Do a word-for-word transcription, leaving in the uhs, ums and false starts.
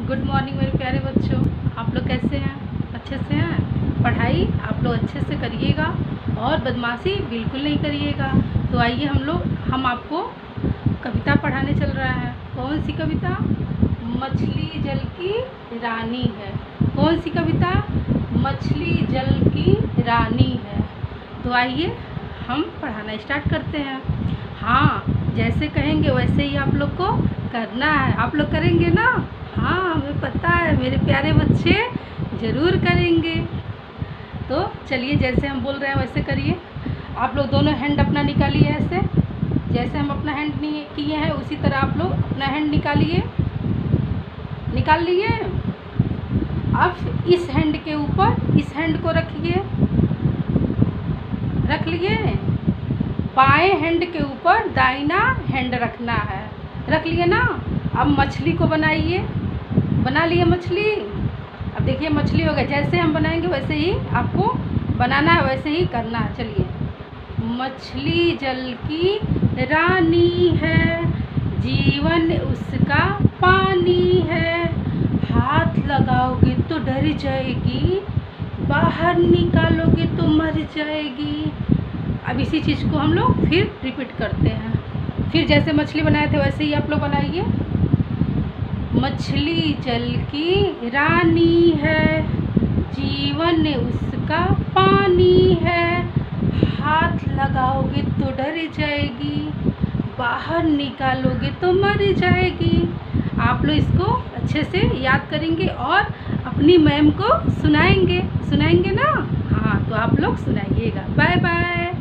Good morning मेरे प्यारे बच्चों। आप लोग कैसे हैं? अच्छे से हैं? पढ़ाई आप लोग अच्छे से करिएगा और बदमाशी बिल्कुल नहीं करिएगा। तो आइए हम लोग हम आपको कविता पढ़ाने चल रहा है। कौन सी कविता? मछली जल की रानी है। कौन सी कविता? मछली जल की रानी है। तो आइए हम पढ़ाना स्टार्ट करते हैं। हाँ, जैसे कहेंगे वैसे ही आप लोग को करना है। आप लोग करेंगे ना? हाँ, हमें पता है मेरे प्यारे बच्चे ज़रूर करेंगे। तो चलिए, जैसे हम बोल रहे हैं वैसे करिए। आप लोग दोनों हैंड अपना निकालिए ऐसे। जैसे हम अपना हैंड किए हैं उसी तरह आप लोग अपना हैंड निकालिए। निकाल लिए? अब इस हैंड के ऊपर इस हैंड को रखिए। रख लिए? बाएं हैंड के ऊपर दाहिना हैंड रखना है। रख लिए ना? अब मछली को बनाइए। बना लिए मछली? अब देखिए मछली हो गई। जैसे हम बनाएंगे वैसे ही आपको बनाना है, वैसे ही करना है। चलिए। मछली जल की रानी है, जीवन उसका पानी है। हाथ लगाओगे तो डर जाएगी, बाहर निकालोगे तो मर जाएगी। अब इसी चीज़ को हम लोग फिर रिपीट करते हैं। फिर जैसे मछली बनाए थे वैसे ही आप लोग बनाइए। मछली जल की रानी है, जीवन उसका पानी है। हाथ लगाओगे तो डर जाएगी, बाहर निकालोगे तो मर जाएगी। आप लोग इसको अच्छे से याद करेंगे और अपनी मैम को सुनाएंगे। सुनाएंगे ना? हाँ, तो आप लोग सुनाइएगा। Bye bye.